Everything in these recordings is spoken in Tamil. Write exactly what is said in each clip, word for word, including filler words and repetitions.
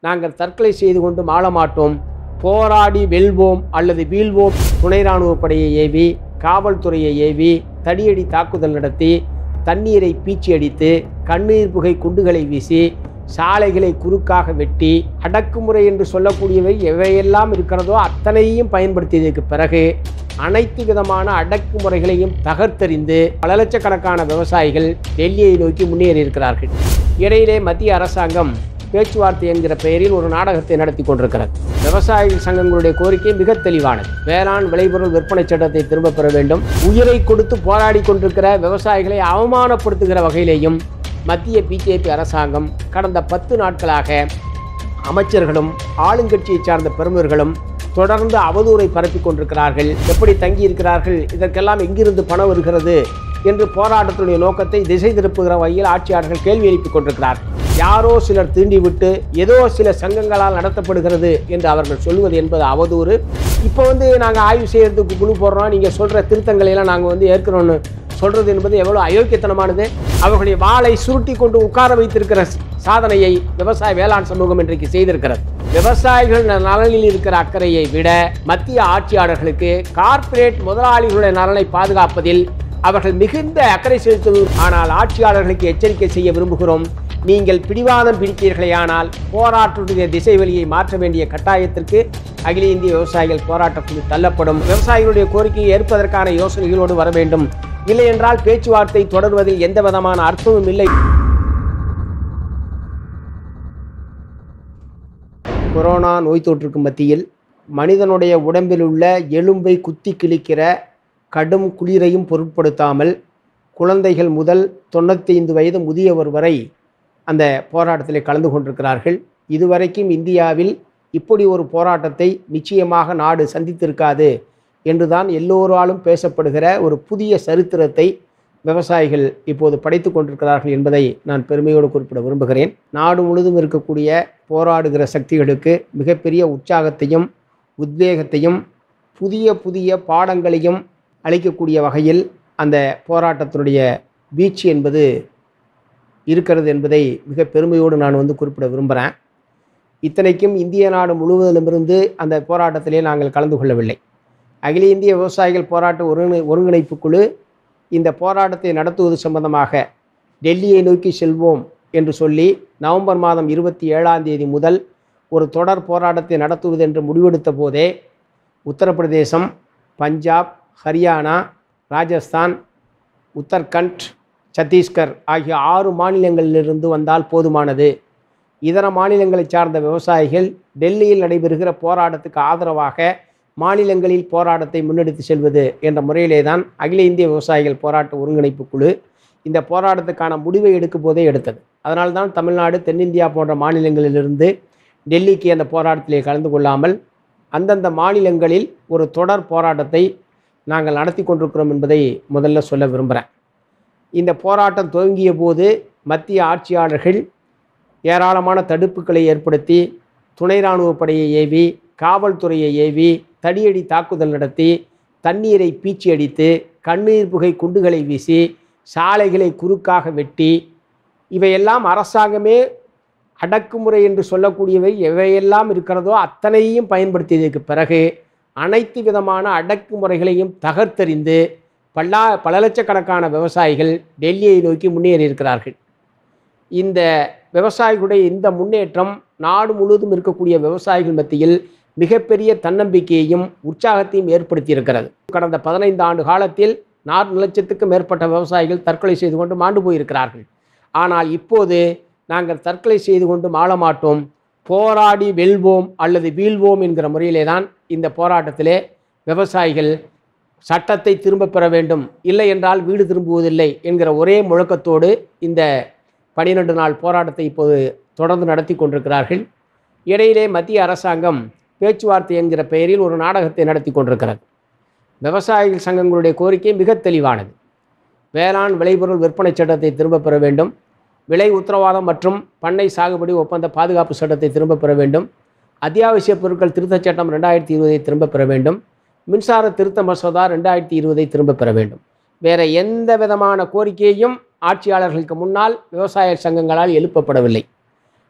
நாங்கள் தற்கொலை செய்து கொண்டு மாள மாட்டோம், போராடி வெல்வோம் அல்லது வீழ்வோம். துணை இராணுவ படையை ஏவி, காவல்துறையை ஏவி, தடியடி தாக்குதல் நடத்தி, தண்ணீரை பீச்சி அடித்து, கண்ணீர் புகை குண்டுகளை வீசி, சாலைகளை குறுக்காக வெட்டி, அடக்குமுறை என்று சொல்லக்கூடியவை எவையெல்லாம் இருக்கிறதோ அத்தனையும் பயன்படுத்தியதற்கு பிறகு அனைத்து விதமான அடக்குமுறைகளையும் தகர்த்தெறிந்து பல லட்சக்கணக்கான விவசாயிகள் டெல்லியை நோக்கி முன்னேறி இருக்கிறார்கள். இடையிலே மத்திய அரசாங்கம் பேச்சுவார்த்தை என்கிற பெயரில் ஒரு நாடகத்தை நடத்தி கொண்டிருக்கிறது. விவசாயிகள் சங்கங்களுடைய கோரிக்கை மிக தெளிவானது. வேளாண் விளைபொருள் விற்பனை சட்டத்தை திரும்பப் பெற வேண்டும். உயிரை கொடுத்து போராடி கொண்டிருக்கிற விவசாயிகளை அவமானப்படுத்துகிற வகையிலேயும் மத்திய பிஜேபி அரசாங்கம் கடந்த பத்து நாட்களாக அமைச்சர்களும் ஆளுங்கட்சியை சார்ந்த பிரமுகர்களும் தொடர்ந்து அவதூறை பரப்பி கொண்டிருக்கிறார்கள். எப்படி தங்கியிருக்கிறார்கள், இதற்கெல்லாம் எங்கிருந்து பணம் வருகிறது என்று போராட்டத்துடைய நோக்கத்தை திசை திருப்புகிற வகையில் ஆட்சியாளர்கள் கேள்வி எழுப்பிக் கொண்டிருக்கிறார்கள். யாரோ சிலர் தீண்டிவிட்டு ஏதோ சில சங்கங்களால் நடத்தப்படுகிறது என்று அவர்கள் சொல்வது என்பது அவதூறு. இப்போ வந்து நாங்கள் ஆய்வு செய்யறதுக்கு குழு போடுறோம், நீங்கள் சொல்கிற திருத்தங்களையெல்லாம் நாங்கள் வந்து ஏற்கனவே சொல்கிறது என்பது எவ்வளோ அயோக்கியத்தனமானது. அவர்களுடைய வாளை சுருட்டி கொண்டு உட்கார வைத்திருக்கிற சாதனையை விவசாய வேளாண் சமூகம் இன்றைக்கு செய்திருக்கிறது. விவசாயிகள் நலனில் இருக்கிற அக்கறையை விட மத்திய ஆட்சியாளர்களுக்கு கார்ப்பரேட் முதலாளிகளுடைய நலனை பாதுகாப்பதில் அவர்கள் மிகுந்த அக்கறை செலுத்துவது. ஆனால் ஆட்சியாளர்களுக்கு எச்சரிக்கை செய்ய விரும்புகிறோம். நீங்கள் பிடிவாதம் பிடித்தீர்களேயானால் போராட்டத்துடைய திசை வழியை மாற்ற வேண்டிய கட்டாயத்திற்கு அகில இந்திய விவசாயிகள் போராட்டக்குழு தள்ளப்படும். விவசாயிகளுடைய கோரிக்கையை ஏற்பதற்கான யோசனைகளோடு வர வேண்டும். இல்லை என்றால் பேச்சுவார்த்தை தொடர்வதில் எந்த விதமான அர்த்தமும் இல்லை. கொரோனா நோய் தொற்றுக்கு மத்தியில் மனிதனுடைய உடம்பில் உள்ள எலும்பை குத்தி கிழிக்கிற கடும் குளிரையும் பொருட்படுத்தாமல் குழந்தைகள் முதல் தொண்ணூற்றி ஐந்து வயது முதியவர் வரை அந்த போராட்டத்தில் கலந்து கொண்டிருக்கிறார்கள். இதுவரைக்கும் இந்தியாவில் இப்படி ஒரு போராட்டத்தை நிச்சயமாக நாடு சந்தித்திருக்காது என்றுதான் எல்லோராலும் பேசப்படுகிற ஒரு புதிய சரித்திரத்தை விவசாயிகள் இப்போது படைத்து கொண்டிருக்கிறார்கள் என்பதை நான் பெருமையோடு குறிப்பிட விரும்புகிறேன். நாடு முழுவதும் இருக்கக்கூடிய போராடுகிற சக்திகளுக்கு மிகப்பெரிய உற்சாகத்தையும் உத்வேகத்தையும் புதிய புதிய பாடங்களையும் அளிக்கக்கூடிய வகையில் அந்த போராட்டத்தினுடைய வீழ்ச்சி என்பது இருக்கிறது என்பதை மிக பெருமையோடு நான் வந்து குறிப்பிட விரும்புகிறேன். இத்தனைக்கும் இந்திய நாடு முழுவதிலுமிருந்து அந்த போராட்டத்திலே நாங்கள் கலந்து கொள்ளவில்லை. அகில இந்திய விவசாயிகள் போராட்ட ஒருங்கிணை ஒருங்கிணைப்பு குழு இந்த போராட்டத்தை நடத்துவது சம்பந்தமாக டெல்லியை நோக்கி செல்வோம் என்று சொல்லி நவம்பர் மாதம் இருபத்தி ஏழாம் தேதி முதல் ஒரு தொடர் போராட்டத்தை நடத்துவது என்று முடிவெடுத்த போதே உத்தரப்பிரதேசம், பஞ்சாப், ஹரியானா, ராஜஸ்தான், உத்தரகண்ட், சத்தீஸ்கர் ஆகிய ஆறு மாநிலங்களிலிருந்து வந்தால் போதுமானது. இதர மாநிலங்களை சார்ந்த விவசாயிகள் டெல்லியில் நடைபெறுகிற போராட்டத்துக்கு ஆதரவாக மாநிலங்களில் போராட்டத்தை முன்னெடுத்து செல்வது என்ற முறையிலே தான் அகில இந்திய விவசாயிகள் போராட்ட ஒருங்கிணைப்பு குழு இந்த போராட்டத்துக்கான முடிவை எடுக்கும் போதே எடுத்தது. அதனால்தான் தமிழ்நாடு, தென்னிந்தியா போன்ற மாநிலங்களிலிருந்து டெல்லிக்கு அந்த போராட்டத்திலே கலந்து கொள்ளாமல் அந்தந்த மாநிலங்களில் ஒரு தொடர் போராட்டத்தை நாங்கள் நடத்தி கொண்டிருக்கிறோம் என்பதை முதல்ல சொல்ல விரும்புகிறேன். இந்த போராட்டம் துவங்கிய போது மத்திய ஆட்சியாளர்கள் ஏராளமான தடுப்புகளை ஏற்படுத்தி, துணை இராணுவ படையை ஏவி, காவல்துறையை ஏவி, தடியடி தாக்குதல் நடத்தி, தண்ணீரை பீச்சி அடித்து, கண்ணீர் புகை குண்டுகளை வீசி, சாலைகளை குறுக்காக வெட்டி, இவையெல்லாம் அரசாங்கமே அடக்குமுறை என்று சொல்லக்கூடியவை எவையெல்லாம் இருக்கிறதோ அத்தனையும் பயன்படுத்தியதற்கு பிறகு அனைத்து விதமான அடக்குமுறைகளையும் தகர்த்தெறிந்து பல்லா பல லட்சக்கணக்கான விவசாயிகள் டெல்லியை நோக்கி முன்னேறி இருக்கிறார்கள். இந்த விவசாயிகளுடைய இந்த முன்னேற்றம் நாடு முழுவதும் இருக்கக்கூடிய விவசாயிகள் மத்தியில் மிகப்பெரிய தன்னம்பிக்கையையும் உற்சாகத்தையும் ஏற்படுத்தி இருக்கிறது. கடந்த பதினைந்து ஆண்டு காலத்தில் நான்கு லட்சத்துக்கும் மேற்பட்ட விவசாயிகள் தற்கொலை செய்து கொண்டு மாண்டு போயிருக்கிறார்கள். ஆனால் இப்போது நாங்கள் தற்கொலை செய்து கொண்டு மாள மாட்டோம், போராடி வெல்வோம் அல்லது வீழ்வோம் என்கிற முறையிலே தான் இந்த போராட்டத்திலே விவசாயிகள் சட்டத்தை திரும்ப பெற வேண்டும், இல்லை என்றால் வீடு திரும்புவதில்லை என்கிற ஒரே முழக்கத்தோடு இந்த பனிரெண்டு நாள் போராட்டத்தை இப்போது தொடர்ந்து நடத்தி கொண்டிருக்கிறார்கள். இடையிலே மத்திய அரசாங்கம் பேச்சுவார்த்தை என்கிற பெயரில் ஒரு நாடகத்தை நடத்தி கொண்டிருக்கிறது. விவசாயிகள் சங்கங்களுடைய கோரிக்கை மிக தெளிவானது. வேளாண் விளைபொருள் விற்பனை சட்டத்தை திரும்பப் பெற வேண்டும், விலை உத்தரவாதம் மற்றும் பண்ணை சாகுபடி ஒப்பந்த பாதுகாப்பு சட்டத்தை திரும்பப் பெற வேண்டும், அத்தியாவசிய பொருட்கள் திருத்தச் சட்டம் ரெண்டாயிரத்தி இருபதை திரும்பப் பெற வேண்டும், மின்சார திருத்த மசோதா ரெண்டாயிரத்தி இருபதை திரும்பப் பெற வேண்டும். வேறு எந்த விதமான கோரிக்கையும் ஆட்சியாளர்களுக்கு முன்னால் விவசாய சங்கங்களால் எழுப்பப்படவில்லை.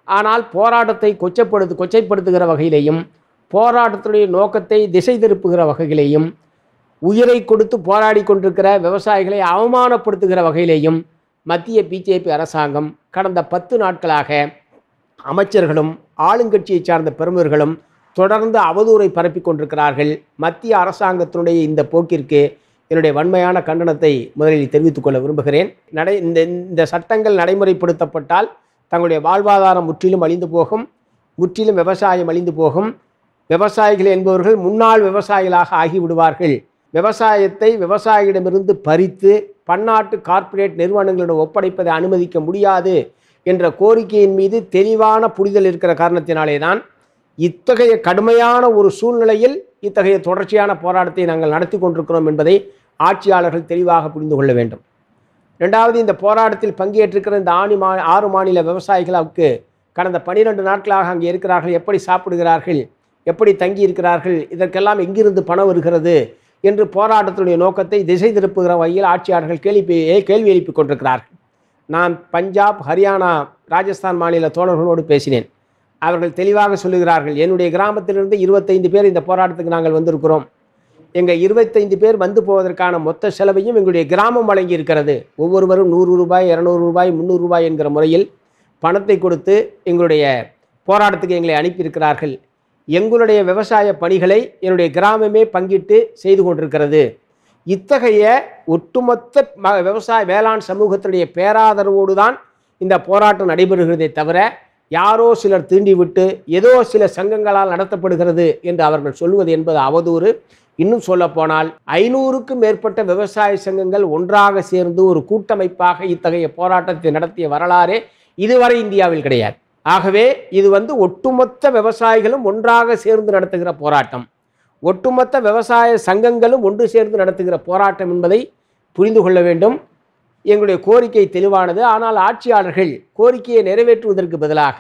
ஆனால் போராட்டத்தை கொச்சப்படுத்து கொச்சைப்படுத்துகிற வகையிலேயும் போராட்டத்துடைய நோக்கத்தை திசை திருப்புகிற வகையிலேயும் உயிரை கொடுத்து போராடி கொண்டிருக்கிற விவசாயிகளை அவமானப்படுத்துகிற வகையிலேயும் மத்திய பிஜேபி அரசாங்கம் கடந்த பத்து நாட்களாக அமைச்சர்களும் ஆளுங்கட்சியை சார்ந்த பெருமர்களும் தொடர்ந்து அவதூறை பரப்பி கொண்டிருக்கிறார்கள். மத்திய அரசாங்கத்தினுடைய இந்த போக்கிற்கு என்னுடைய வன்மையான கண்டனத்தை முதலில் தெரிவித்துக் கொள்ள விரும்புகிறேன். நடை இந்த இந்த சட்டங்கள் நடைமுறைப்படுத்தப்பட்டால் தங்களுடைய வாழ்வாதாரம் முற்றிலும் அழிந்து போகும், முற்றிலும் விவசாயம் அழிந்து போகும். விவசாயிகள் என்பவர்கள் முன்னாள் விவசாயிகளாக ஆகிவிடுவார்கள். விவசாயத்தை விவசாயியிடமிருந்து பறித்து பன்னாட்டு கார்ப்பரேட் நிறுவனங்களிடம் ஒப்படைப்பதை அனுமதிக்க முடியாது என்ற கோரிக்கையின் மீது தெளிவான புரிதல் இருக்கிற காரணத்தினாலே தான் இத்தகைய கடுமையான ஒரு சூழ்நிலையில் இத்தகைய தொடர்ச்சியான போராட்டத்தை நாங்கள் நடத்தி கொண்டிருக்கிறோம் என்பதை ஆட்சியாளர்கள் தெளிவாக புரிந்து கொள்ள வேண்டும். ரெண்டாவது, இந்த போராட்டத்தில் பங்கேற்றிருக்கிற இந்த ஆணி மா ஆறு மாநில விவசாயிகளுக்கு கடந்த பனிரெண்டு நாட்களாக அங்கே இருக்கிறார்கள், எப்படி சாப்பிடுகிறார்கள், எப்படி தங்கி இருக்கிறார்கள், இதற்கெல்லாம் எங்கிருந்து பணம் வருகிறது என்று போராட்டத்துடைய நோக்கத்தை திசை திருப்புகிற வகையில் ஆட்சியாளர்கள் கேள்வி கேள்வி எழுப்பிக் கொண்டிருக்கிறார்கள். நான் பஞ்சாப், ஹரியானா, ராஜஸ்தான் மாநில தோழர்களோடு பேசினேன். அவர்கள் தெளிவாக சொல்லுகிறார்கள், என்னுடைய கிராமத்திலிருந்து இருபத்தைந்து பேர் இந்த போராட்டத்துக்கு நாங்கள் வந்திருக்கிறோம். எங்கள் இருபத்தைந்து பேர் வந்து போவதற்கான மொத்த செலவையும் எங்களுடைய கிராமம் வழங்கி இருக்கிறது. ஒவ்வொருவரும் நூறு ரூபாய், இரநூறு ரூபாய், முந்நூறு ரூபாய் என்கிற முறையில் பணத்தை கொடுத்து எங்களுடைய போராட்டத்துக்கு எங்களை அனுப்பியிருக்கிறார்கள். எங்களுடைய விவசாய பணிகளை என்னுடைய கிராமமே பங்கிட்டு செய்து கொண்டிருக்கிறது. இத்தகைய ஒட்டுமொத்த விவசாய வேளாண் சமூகத்தினுடைய பேராதரவோடு தான் இந்த போராட்டம் நடைபெறுகிறதே தவிர யாரோ சிலர் தீண்டிவிட்டு ஏதோ சில சங்கங்களால் நடத்தப்படுகிறது என்று அவர்கள் சொல்வது என்பது அவதூறு. இன்னும் சொல்லப்போனால் ஐநூறுக்கும் மேற்பட்ட விவசாய சங்கங்கள் ஒன்றாக சேர்ந்து ஒரு கூட்டமைப்பாக இத்தகைய போராட்டத்தை நடத்திய வரலாறே இதுவரை இந்தியாவில் கிடையாது. ஆகவே இது வந்து ஒட்டுமொத்த விவசாயிகளும் ஒன்றாக சேர்ந்து நடத்துகிற போராட்டம், ஒட்டுமொத்த விவசாய சங்கங்களும் ஒன்று சேர்ந்து நடத்துகிற போராட்டம் என்பதை புரிந்து கொள்ள வேண்டும். எங்களுடைய கோரிக்கை தெளிவானது. ஆனால் ஆட்சியாளர்கள் கோரிக்கையை நிறைவேற்றுவதற்கு பதிலாக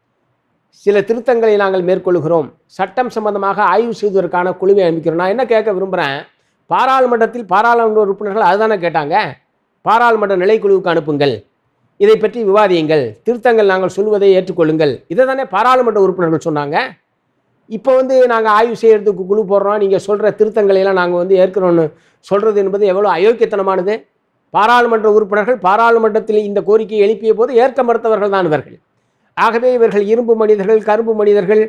சில திருத்தங்களை நாங்கள் மேற்கொள்கிறோம், சட்டம் சம்பந்தமாக ஆய்வு செய்வதற்கான குழுவை அமைக்கிறோம். நான் என்ன கேட்க விரும்புகிறேன், பாராளுமன்றத்தில் பாராளுமன்ற உறுப்பினர்கள் அதுதானே கேட்டாங்க, பாராளுமன்ற நிலைக்குழுவுக்கு அனுப்புங்கள், இதை பற்றி விவாதியுங்கள், திருத்தங்கள் நாங்கள் சொல்வதை ஏற்றுக்கொள்ளுங்கள், இதை தானே பாராளுமன்ற உறுப்பினர்கள் சொன்னாங்க. இப்போ வந்து நாங்கள் ஆய்வு செய்கிறதுக்கு குழு போடுறோம், நீங்கள் சொல்கிற திருத்தங்களையெல்லாம் நாங்கள் வந்து ஏற்கிறோன்னு சொல்கிறது என்பது எவ்வளோ அயோக்கியத்தனமானது. பாராளுமன்ற உறுப்பினர்கள் பாராளுமன்றத்தில் இந்த கோரிக்கையை எழுப்பிய போது ஏற்க மறுத்தவர்கள் தான் இவர்கள். ஆகவே இவர்கள் இரும்பு மனிதர்கள், கரும்பு மனிதர்கள்,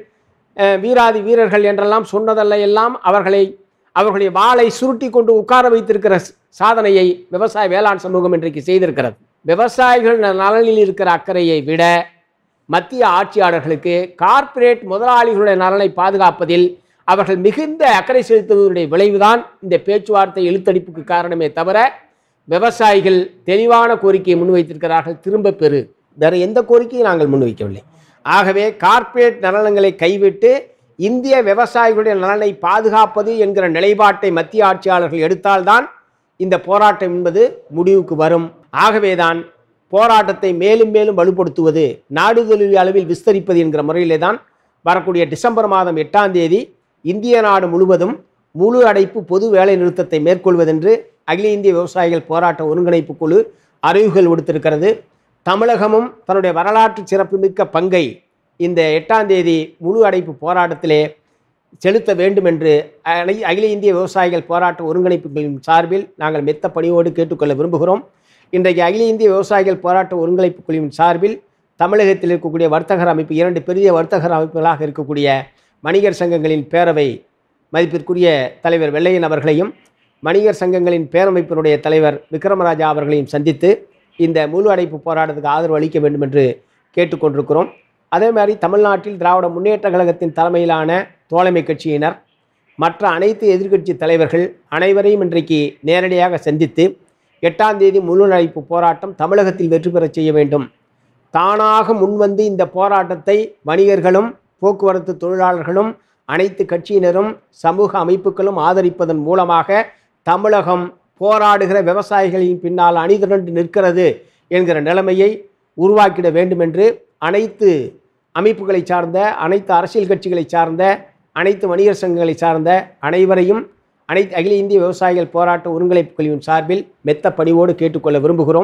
வீராதி வீரர்கள் என்றெல்லாம் சொன்னதல்ல எல்லாம் அவர்களை அவர்களுடைய வாளை சுருட்டி கொண்டு உட்கார வைத்திருக்கிற சாதனையை விவசாய வேளாண் சமூகம் இன்றைக்கு செய்திருக்கிறது. விவசாயிகள் நலனில் இருக்கிற அக்கறையை விட மத்திய ஆட்சியாளர்களுக்கு கார்ப்பரேட் முதலாளிகளுடைய நலனை பாதுகாப்பதில் அவர்கள் மிகுந்த அக்கறை செலுத்துவதனுடைய விளைவுதான் இந்த பேச்சுவார்த்தை இழுத்தடிப்புக்கு காரணமே தவிர விவசாயிகள் தெளிவான கோரிக்கையை முன்வைத்திருக்கிறார்கள், திரும்ப பெறு. வேறு எந்த கோரிக்கையும் நாங்கள் முன்வைக்கவில்லை. ஆகவே கார்ப்பரேட் நலன்களை கைவிட்டு இந்திய விவசாயிகளுடைய நலனை பாதுகாப்பது என்கிற நிலைப்பாட்டை மத்திய ஆட்சியாளர்கள் எடுத்தால்தான் இந்த போராட்டம் என்பது முடிவுக்கு வரும். ஆகவேதான் போராட்டத்தை மேலும் மேலும் வலுப்படுத்துவது, நாடு தழுவிய அளவில் விஸ்தரிப்பது என்கிற முறையிலே தான் வரக்கூடிய டிசம்பர் மாதம் எட்டாம் தேதி இந்திய நாடு முழுவதும் முழு அடைப்பு பொது வேலை நிறுத்தத்தை மேற்கொள்வதென்று அகில இந்திய விவசாயிகள் போராட்ட ஒருங்கிணைப்பு குழு அறிவுகள் விடுத்திருக்கிறது. தமிழகமும் தன்னுடைய வரலாற்று சிறப்புமிக்க பங்கை இந்த எட்டாம் தேதி முழு அடைப்பு போராட்டத்திலே செலுத்த வேண்டும் என்று அகில இந்திய விவசாயிகள் போராட்ட ஒருங்கிணைப்புகளின் சார்பில் நாங்கள் மெத்த பணியோடு கேட்டுக்கொள்ள விரும்புகிறோம். இன்றைக்கு அகில இந்திய விவசாயிகள் போராட்ட ஒருங்கிணைப்பு குழுவின் சார்பில் தமிழகத்தில் இருக்கக்கூடிய வர்த்தகர் அமைப்பு, இரண்டு பெரிய வர்த்தகர் அமைப்புகளாக இருக்கக்கூடிய வணிகர் சங்கங்களின் பேரவை மதிப்பிற்குரிய தலைவர் வெள்ளையன் அவர்களையும் வணிகர் சங்கங்களின் பேரமைப்பினுடைய தலைவர் விக்ரமராஜா அவர்களையும் சந்தித்து இந்த முழு அடைப்பு போராட்டத்துக்கு ஆதரவு அளிக்க வேண்டும் என்று கேட்டுக்கொண்டிருக்கிறோம். அதே மாதிரி தமிழ்நாட்டில் திராவிட முன்னேற்ற கழகத்தின் தலைமையிலான தோழமை கட்சியினர் மற்ற அனைத்து எதிர்க்கட்சி தலைவர்கள் அனைவரையும் இன்றைக்கு நேரடியாக சந்தித்து எட்டாம் தேதி முழு அடைப்பு போராட்டம் தமிழகத்தில் வெற்றி பெறச் செய்ய வேண்டும். தானாக முன்வந்து இந்த போராட்டத்தை வணிகர்களும் போக்குவரத்து தொழிலாளர்களும் அனைத்து கட்சியினரும் சமூக அமைப்புகளும் ஆதரிப்பதன் மூலமாக தமிழகம் போராடுகிற விவசாயிகளின் பின்னால் அணிதிரண்டு நிற்கிறது என்கிற நிலைமையை உருவாக்கிட வேண்டும் என்று அனைத்து அமைப்புகளை சார்ந்த, அனைத்து அரசியல் கட்சிகளை சார்ந்த, அனைத்து வணிகர் சங்கங்களை சார்ந்த அனைவரையும் அனைத்து அகில இந்திய விவசாயிகள் போராட்ட ஒருங்கிணைப்பு குழுவின் சார்பில் மெத்த பணிவோடு கேட்டுக்கொள்ள விரும்புகிறோம்.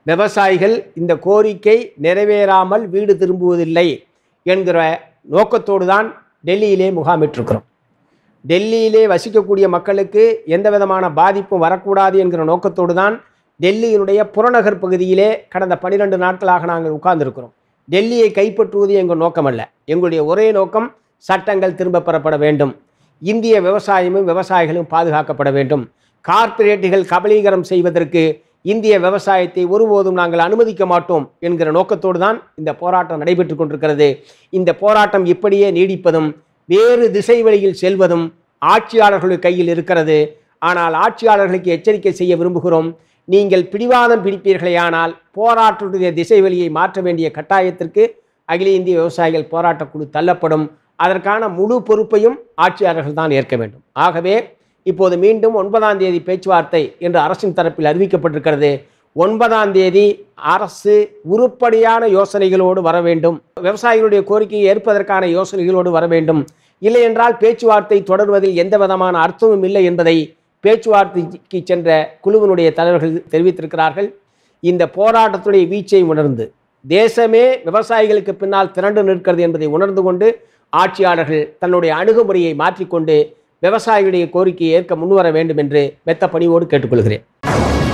விவசாயிகள் இந்த கோரிக்கை நிறைவேறாமல் வீடு திரும்புவதில்லை என்கிற நோக்கத்தோடு தான் டெல்லியிலே முகாமிட்டிருக்கிறோம். டெல்லியிலே வசிக்கக்கூடிய மக்களுக்கு எந்த விதமான பாதிப்பும் வரக்கூடாது என்கிற நோக்கத்தோடு தான் டெல்லியினுடைய புறநகர் பகுதியிலே கடந்த பன்னிரெண்டு நாட்களாக நாங்கள் உட்கார்ந்திருக்கிறோம். டெல்லியை கைப்பற்றுவது எங்கள் நோக்கம் அல்ல. எங்களுடைய ஒரே நோக்கம் சட்டங்கள் திரும்ப பெறப்பட வேண்டும், இந்திய விவசாயமும் விவசாயிகளும் பாதுகாக்கப்பட வேண்டும். கார்ப்பரேட்டுகள் கபலீகரம் செய்வதற்கு இந்திய விவசாயத்தை ஒருபோதும் நாங்கள் அனுமதிக்க மாட்டோம் என்கிற நோக்கத்தோடு தான் இந்த போராட்டம் நடைபெற்று கொண்டிருக்கிறது. இந்த போராட்டம் இப்படியே நீடிப்பதும் வேறு திசை வழியில் செல்வதும் ஆட்சியாளர்களுடைய கையில் இருக்கிறது. ஆனால் ஆட்சியாளர்களுக்கு எச்சரிக்கை செய்ய விரும்புகிறோம். நீங்கள் பிடிவாதம் பிடிப்பீர்களே ஆனால் போராட்டத்துடைய திசை வழியை மாற்ற வேண்டிய கட்டாயத்திற்கு அகில இந்திய விவசாயிகள் போராட்டக்குழு தள்ளப்படும். அதற்கான முழு பொறுப்பையும் ஆட்சியாளர்கள் தான் ஏற்க வேண்டும். ஆகவே இப்போது மீண்டும் ஒன்பதாம் தேதி பேச்சுவார்த்தை என்று அரசின் தரப்பில் அறிவிக்கப்பட்டிருக்கிறது. ஒன்பதாம் தேதி அரசு உருப்படியான யோசனைகளோடு வர வேண்டும், விவசாயிகளுடைய கோரிக்கையை ஏற்பதற்கான யோசனைகளோடு வர வேண்டும். இல்லை என்றால் பேச்சுவார்த்தை தொடர்வதில் எந்த விதமான அர்த்தமும் இல்லை என்பதை பேச்சுவார்த்தைக்கு சென்ற குழுவினுடைய தலைவர்கள் தெரிவித்திருக்கிறார்கள். இந்த போராட்டத்துடைய வீச்சை உணர்ந்து தேசமே விவசாயிகளுக்கு பின்னால் திரண்டு நிற்கிறது என்பதை உணர்ந்து கொண்டு ஆட்சியாளர்கள் தன்னுடைய அணுகுமுறையை மாற்றிக்கொண்டு விவசாயிகளுடைய கோரிக்கையை ஏற்க முன்வர வேண்டும் என்று மெத்த பணிவோடு கேட்டுக்கொள்கிறேன்.